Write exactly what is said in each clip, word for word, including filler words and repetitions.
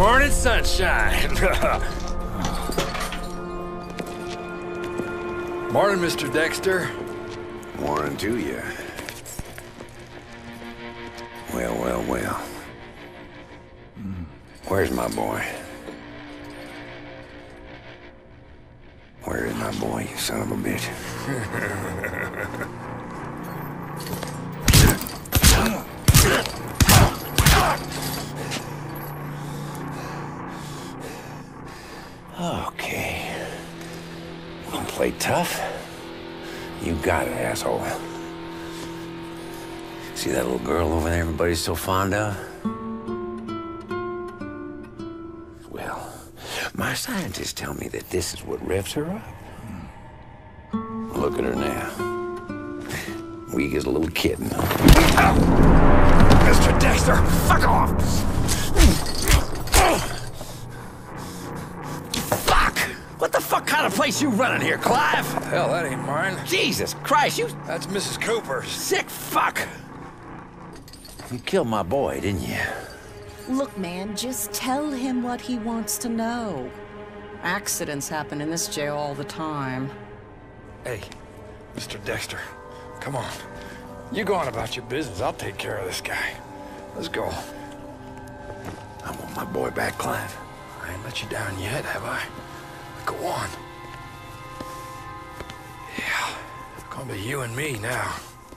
Morning sunshine. Morning, Mister Dexter. Morning to you. Well, well, well. Where's my boy? Where is my boy, you son of a bitch? Okay. Wanna play tough? You got it, asshole. See that little girl over there everybody's so fond of? Well, my scientists tell me that this is what revs her up. Look at her now. Weak as a little kitten. Mister Dexter, fuck off! Fuck! What the fuck kind of place you running here, Clive? Hell, that ain't mine. Jesus Christ, you... That's Missus Cooper's. Sick fuck! You killed my boy, didn't you? Look, man, just tell him what he wants to know. Accidents happen in this jail all the time. Hey, Mister Dexter, come on. You go on about your business. I'll take care of this guy. Let's go. I want my boy back, Clive. I ain't let you down yet, have I? Go on. Yeah, it's gonna be you and me now.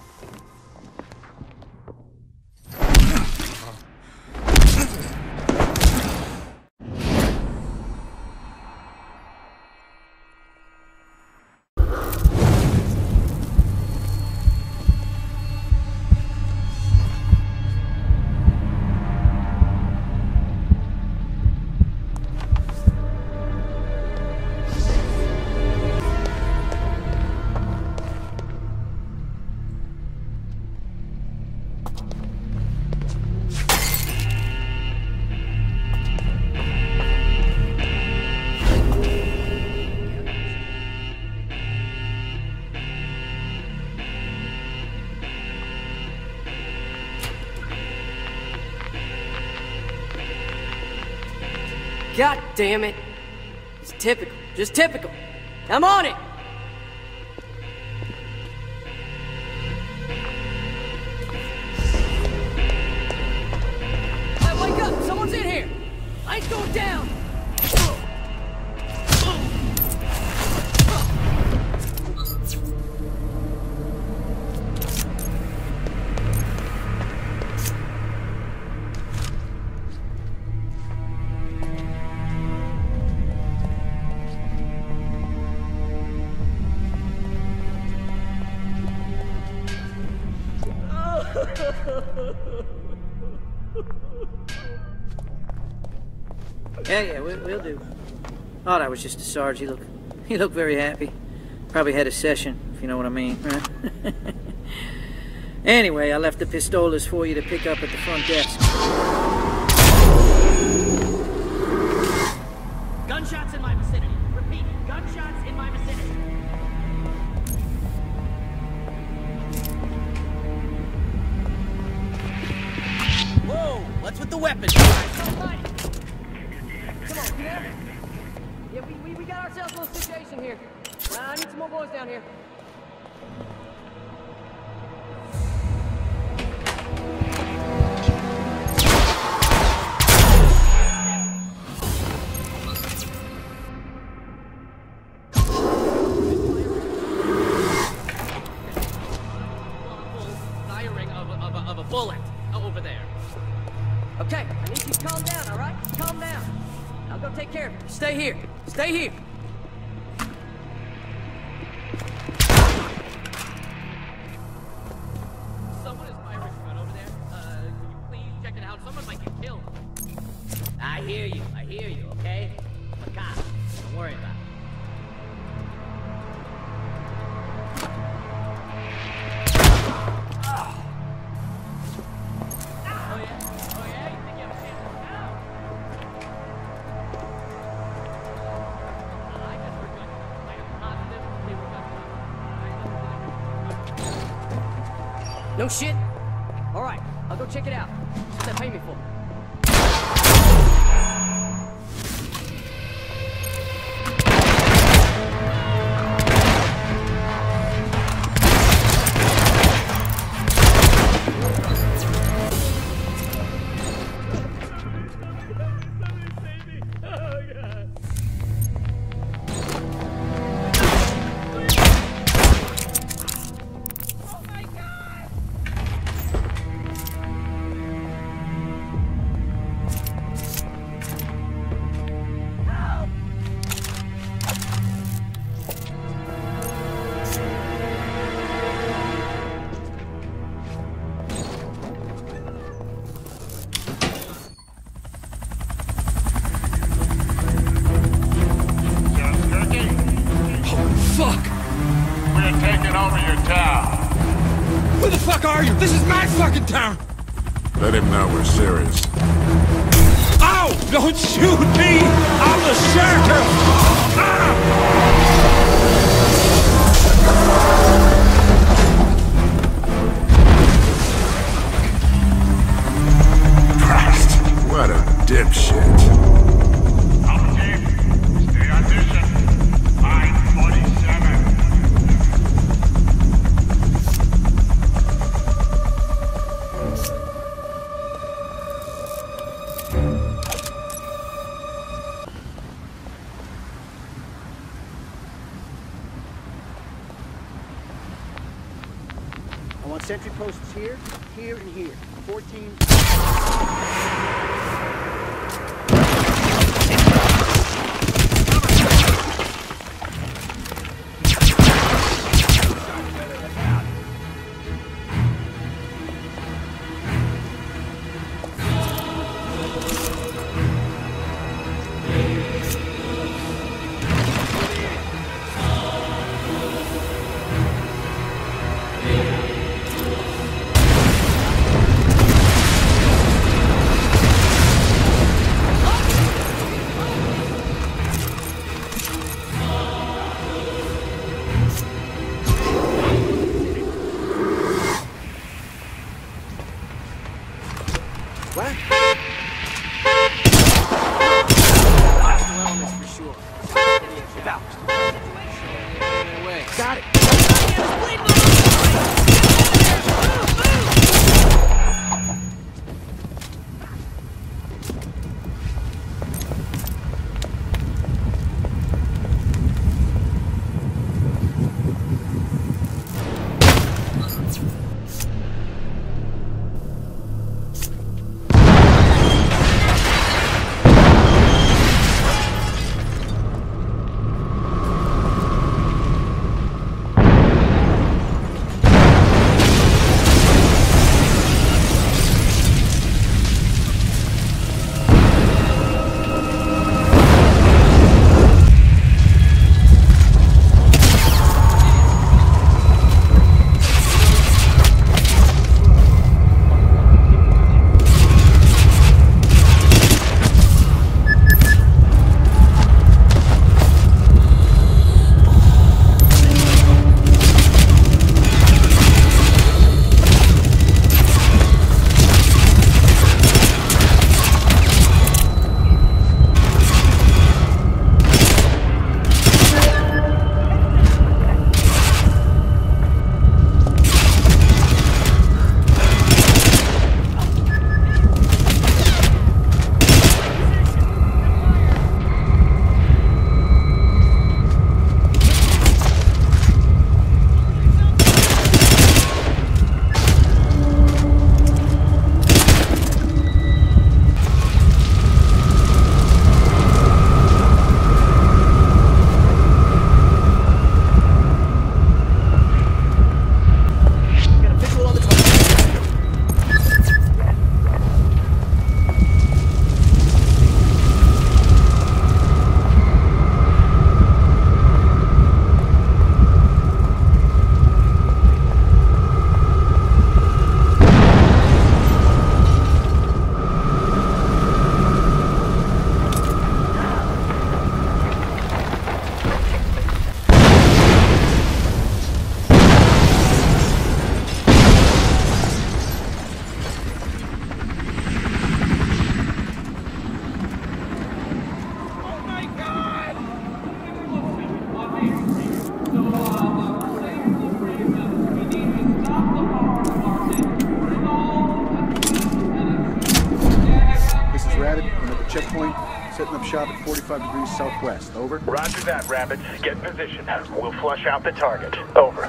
God damn it. It's typical. Just typical. I'm on it! Hey, wake up! Someone's in here! I ain't going down! Yeah, yeah, we'll, we'll do. Oh, that was just a Sarge. He looked, he looked very happy. Probably had a session, if you know what I mean. Right? Anyway, I left the pistolas for you to pick up at the front desk. Gunshots in my vicinity. Repeat, gunshots in my vicinity. Whoa, what's with the weapons? Come on, get out. Yeah, we, we, we got ourselves a little situation here. Uh, I need some more boys down here. Firing of a, of a, of a bullet over there. Okay, I need you to calm down, all right? Calm down. I'll go take care of it. Stay here. Stay here. Someone is firing right over there. Uh, can you please check it out? Someone might get killed. I hear you. I hear you, okay? I'm a cop. Don't worry about it. No shit? All right, I'll go check it out. What's that pay me for? over your town. Who the fuck are you? This is my fucking town! Let him know we're serious. Ow! Don't shoot me! I'm the sheriff! Ah! Christ, what a dipshit. Up, Chief. Stay on mission. Line forty-seven. I want sentry posts here, here, and here. fourteen. What? Got it. Checkpoint, setting up shop at forty-five degrees southwest. Over. Roger that, Rabbit. Get in position. We'll flush out the target. Over.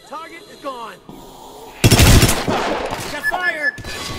Target is gone. Got fired.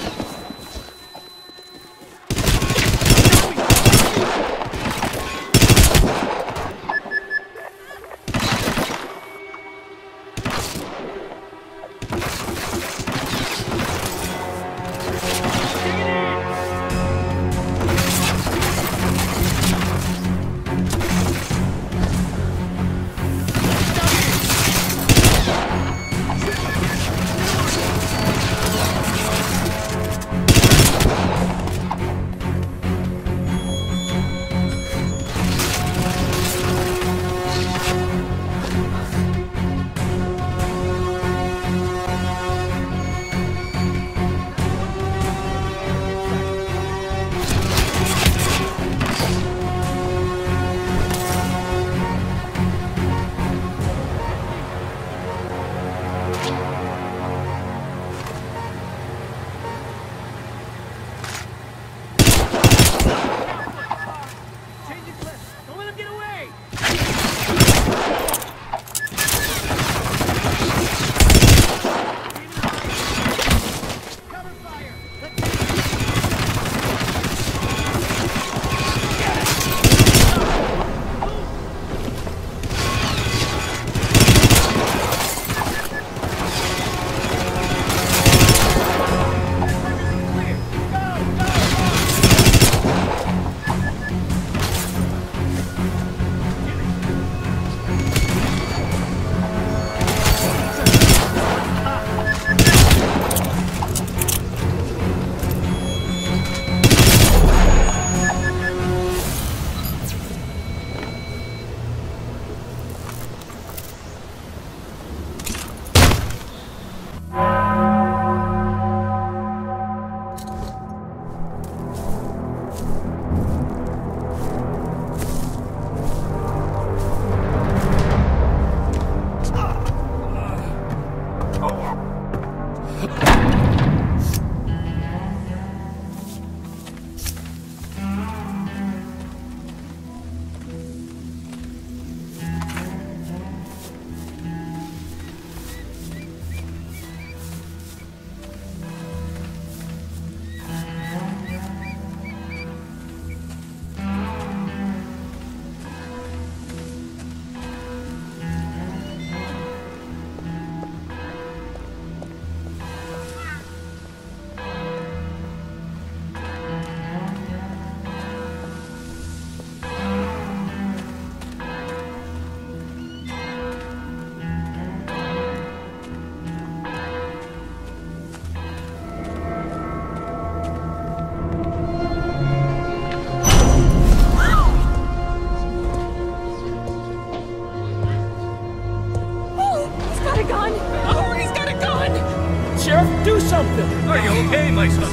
Do something! Are you okay, my son?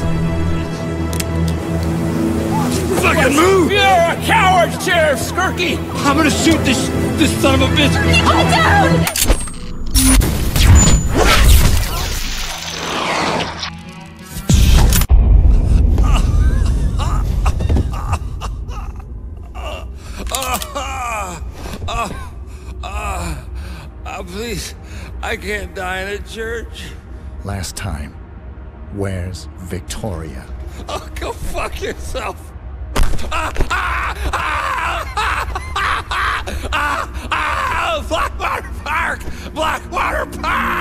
Fucking move! You're a coward, Sheriff Skirky! I'm gonna shoot this this son of a bitch! All down! Uh, please, I can't die in a church. Last time, where's Victoria? Oh, go fuck yourself! Ah, ah, ah, ah, ah, ah, ah, Blackwater Park! Blackwater Park!